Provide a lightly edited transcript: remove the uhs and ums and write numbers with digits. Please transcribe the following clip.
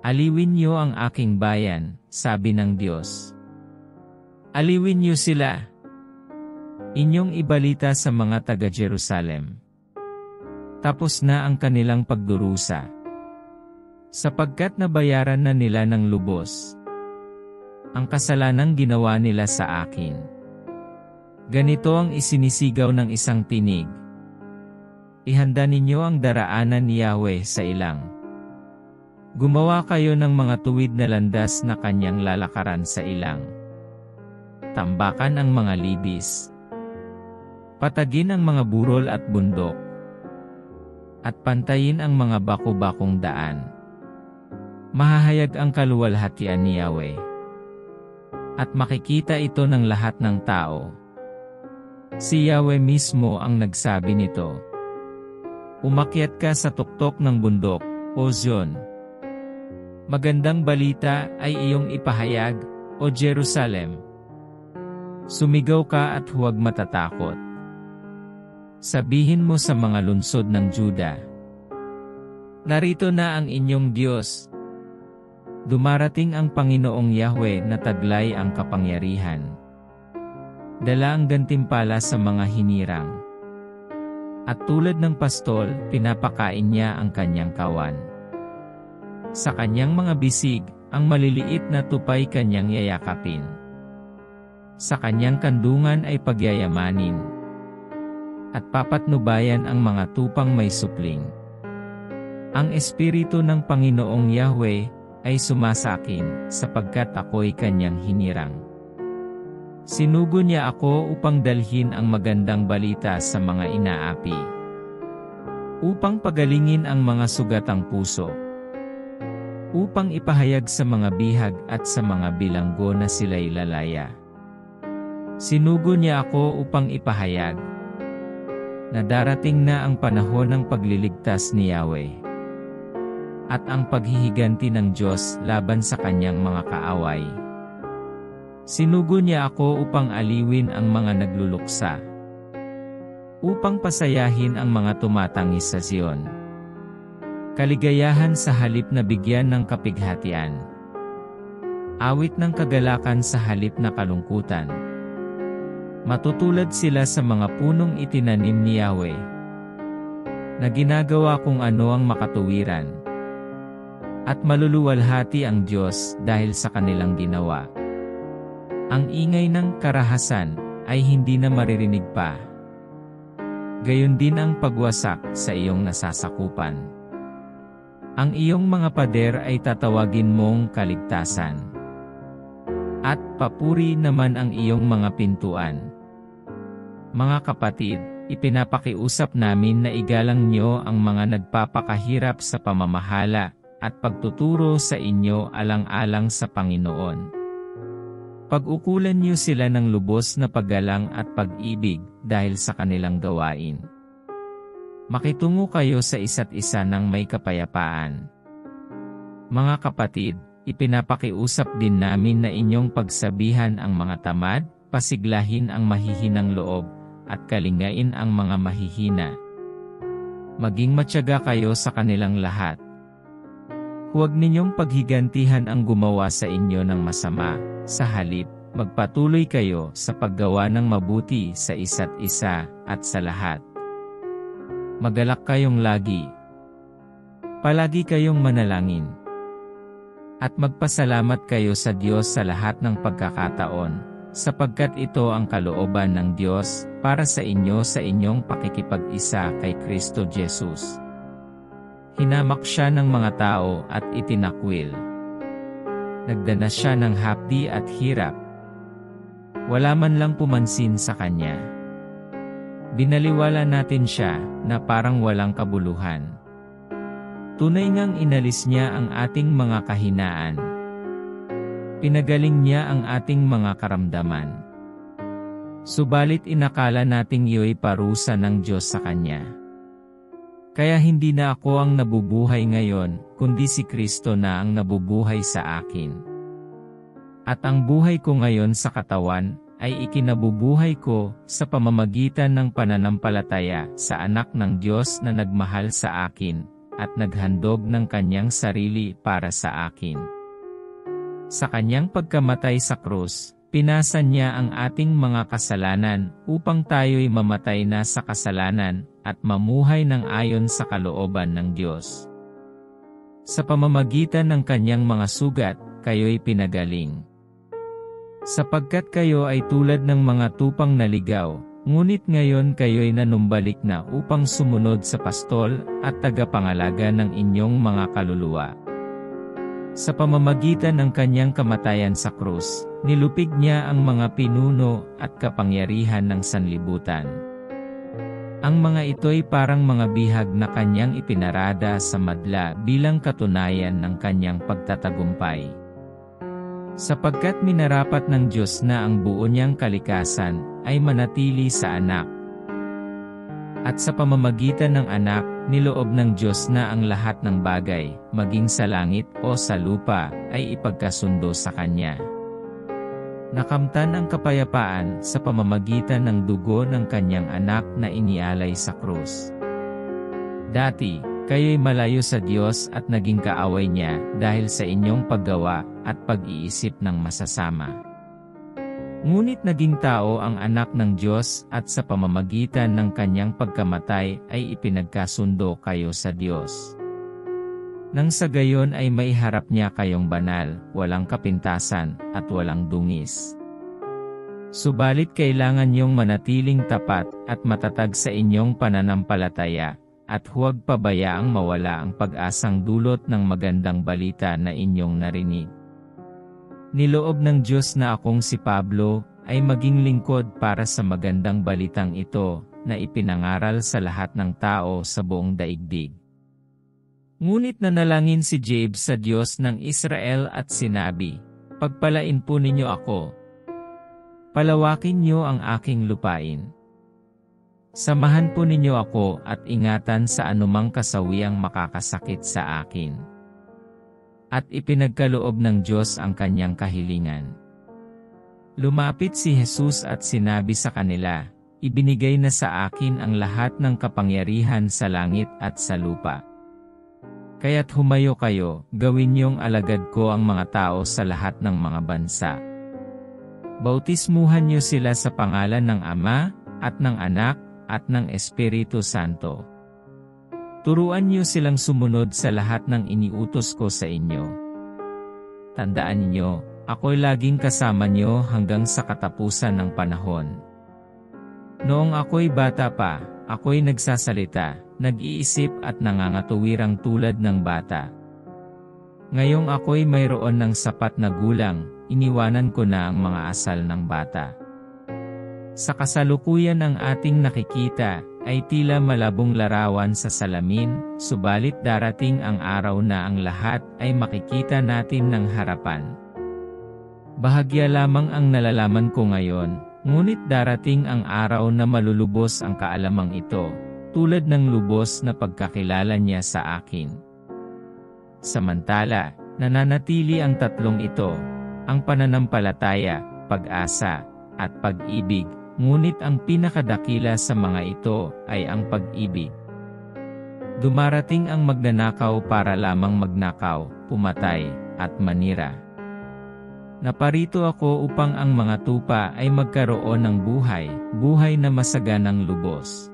Aliwin niyo ang aking bayan, sabi ng Diyos. Aliwin niyo sila. Inyong ibalita sa mga taga-Jerusalem. Tapos na ang kanilang pagdurusa. Sapagkat nabayaran na nila ng lubos ang kasalanang ginawa nila sa akin. Ganito ang isinisigaw ng isang tinig. Ihanda ninyo ang daraanan ni Yahweh sa ilang. Gumawa kayo ng mga tuwid na landas na kanyang lalakaran sa ilang. Tambakan ang mga libis. Patagin ang mga burol at bundok. At pantayin ang mga bako-bakong daan. Mahahayag ang kaluwalhatian ni Yahweh. At makikita ito ng lahat ng tao. Si Yahweh mismo ang nagsabi nito. Umakyat ka sa tuktok ng bundok, O Zion. Magandang balita ay iyong ipahayag, O Jerusalem. Sumigaw ka at huwag matatakot. Sabihin mo sa mga lungsod ng Juda. Narito na ang inyong Diyos. Dumarating ang Panginoong Yahweh na taglay ang kapangyarihan. Dala ang gantimpala sa mga hinirang. At tulad ng pastol, pinapakain niya ang kanyang kawan. Sa kanyang mga bisig, ang maliliit na tupay kanyang yayakapin. Sa kanyang kandungan ay pagyayamanin. At papatnubayan ang mga tupang may supling. Ang Espiritu ng Panginoong Yahweh ay sumasakin, sapagkat ako'y kanyang hinirang. Sinugo niya ako upang dalhin ang magandang balita sa mga inaapi. Upang pagalingin ang mga sugatang puso. Upang ipahayag sa mga bihag at sa mga bilanggo na sila'y lalaya. Sinugo niya ako upang ipahayag na darating na ang panahon ng pagliligtas ni Yahweh. At ang paghihiganti ng Diyos laban sa kanyang mga kaaway. Sinugo niya ako upang aliwin ang mga nagluluksa. Upang pasayahin ang mga tumatangis sa Zion. Kaligayahan sa halip na bigyan ng kapighatian. Awit ng kagalakan sa halip na kalungkutan. Matutulad sila sa mga punong itinanim ni Yahweh. Na ginagawa kung ano ang makatuwiran. At maluluwalhati ang Diyos dahil sa kanilang ginawa. Ang ingay ng karahasan ay hindi na maririnig pa. Gayon din ang pagwasak sa iyong nasasakupan. Ang iyong mga pader ay tatawagin mong kaligtasan. At papuri naman ang iyong mga pintuan. Mga kapatid, ipinapakiusap namin na igalang niyo ang mga nagpapakahirap sa pamamahala at pagtuturo sa inyo alang-alang sa Panginoon. Pag-ukulan niyo sila ng lubos na paggalang at pag-ibig dahil sa kanilang gawain. Makitungo kayo sa isa't isa ng may kapayapaan. Mga kapatid, ipinapakiusap din namin na inyong pagsabihan ang mga tamad, pasiglahin ang mahihinang loob, at kalingain ang mga mahihina. Maging matyaga kayo sa kanilang lahat. Huwag ninyong paghigantihan ang gumawa sa inyo ng masama, sa halip, magpatuloy kayo sa paggawa ng mabuti sa isa't isa at sa lahat. Magalak kayong lagi. Palagi kayong manalangin. At magpasalamat kayo sa Diyos sa lahat ng pagkakataon, sapagkat ito ang kalooban ng Diyos para sa inyo sa inyong pakikipag-isa kay Kristo Jesus. Hinamak siya ng mga tao at itinakwil. Nagdanas siya ng hapdi at hirap. Wala man lang pumansin sa kanya. Binaliwala natin siya na parang walang kabuluhan. Tunay ngang inalis niya ang ating mga kahinaan. Pinagaling niya ang ating mga karamdaman. Subalit inakala nating iyo'y parusa ng Diyos sa kanya. Kaya hindi na ako ang nabubuhay ngayon, kundi si Kristo na ang nabubuhay sa akin. At ang buhay ko ngayon sa katawan, ay ikinabubuhay ko sa pamamagitan ng pananampalataya sa Anak ng Diyos na nagmahal sa akin, at naghandog ng kanyang sarili para sa akin. Sa kanyang pagkamatay sa krus, pinasan niya ang ating mga kasalanan upang tayo'y mamatay na sa kasalanan at mamuhay ng ayon sa kalooban ng Diyos. Sa pamamagitan ng kanyang mga sugat, kayo'y pinagaling. Sapagkat kayo ay tulad ng mga tupang naligaw, ngunit ngayon kayo'y nanumbalik na upang sumunod sa pastol at tagapangalaga ng inyong mga kaluluwa. Sa pamamagitan ng kanyang kamatayan sa krus, nilupig niya ang mga pinuno at kapangyarihan ng sanlibutan. Ang mga ito'y parang mga bihag na kanyang ipinarada sa madla bilang katunayan ng kanyang pagtatagumpay. Sapagkat minarapat ng Diyos na ang buo niyang kalikasan ay manatili sa anak. At sa pamamagitan ng anak, niloob ng Diyos na ang lahat ng bagay, maging sa langit o sa lupa, ay ipagkasundo sa Kanya. Nakamtan ang kapayapaan sa pamamagitan ng dugo ng Kanyang anak na inialay sa krus. Dati, kayo'y malayo sa Diyos at naging kaaway niya dahil sa inyong paggawa at pag-iisip ng masasama. Ngunit naging tao ang anak ng Diyos at sa pamamagitan ng kanyang pagkamatay ay ipinagkasundo kayo sa Diyos. Nang sa gayon ay maiharap niya kayong banal, walang kapintasan, at walang dungis. Subalit kailangan niyong manatiling tapat at matatag sa inyong pananampalataya, at huwag pabayaang mawala ang pag-asang dulot ng magandang balita na inyong narinig. Niloob ng Diyos na akong si Pablo ay maging lingkod para sa magandang balitang ito na ipinangaral sa lahat ng tao sa buong daigdig. Ngunit nanalangin si James sa Diyos ng Israel at sinabi, "Pagpalain po ninyo ako. Palawakin niyo ang aking lupain. Samahan po ninyo ako at ingatan sa anumang kasawiang makakasakit sa akin." At ipinagkaloob ng Diyos ang kanyang kahilingan. Lumapit si Jesus at sinabi sa kanila, "Ibinigay na sa akin ang lahat ng kapangyarihan sa langit at sa lupa. Kaya't humayo kayo, gawin niyong alagad ko ang mga tao sa lahat ng mga bansa. Bautismuhan niyo sila sa pangalan ng Ama, at ng Anak, at ng Espiritu Santo. Turuan niyo silang sumunod sa lahat ng iniutos ko sa inyo. Tandaan niyo, ako'y laging kasama niyo hanggang sa katapusan ng panahon." Noong ako'y bata pa, ako'y nagsasalita, nag-iisip at nangangatuwirang tulad ng bata. Ngayong ako'y mayroon ng sapat na gulang, iniwanan ko na ang mga asal ng bata. Sa kasalukuyan ang ating nakikita ay tila malabong larawan sa salamin, subalit darating ang araw na ang lahat ay makikita natin ng harapan. Bahagya lamang ang nalalaman ko ngayon, ngunit darating ang araw na malulubos ang kaalamang ito, tulad ng lubos na pagkakilala niya sa akin. Samantala, nananatili ang tatlong ito, ang pananampalataya, pag-asa, at pag-ibig. Ngunit ang pinakadakila sa mga ito ay ang pag-ibig. Dumarating ang magnanakaw para lamang magnakaw, pumatay, at manira. Naparito ako upang ang mga tupa ay magkaroon ng buhay, buhay na masaganang lubos.